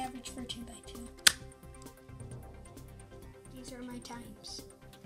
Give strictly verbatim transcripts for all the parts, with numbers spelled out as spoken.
average for two by two. These are my times.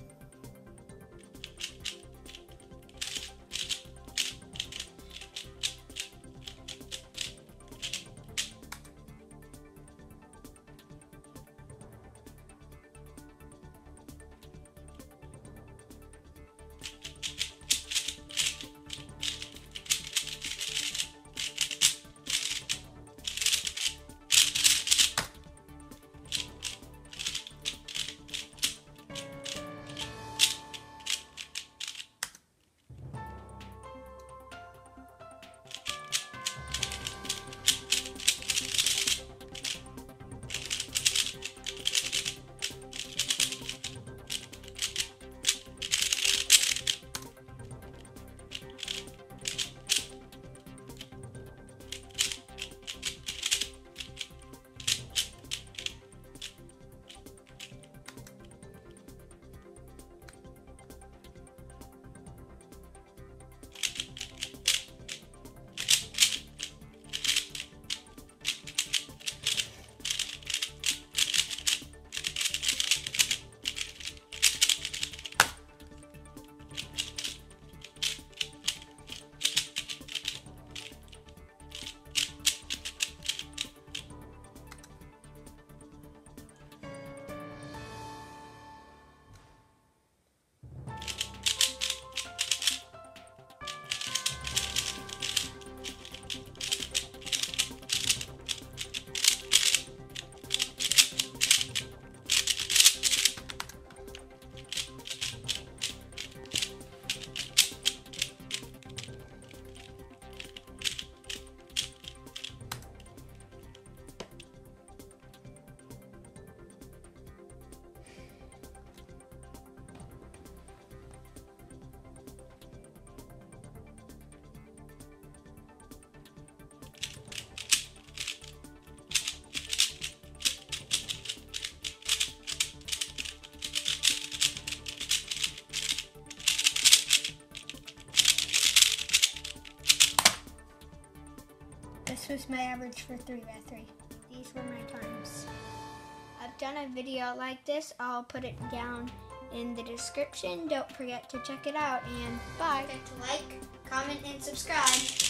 This was my average for three by three. These were my times. I've done a video like this. I'll put it down in the description. Don't forget to check it out, and bye. Don't forget to like, comment, and subscribe.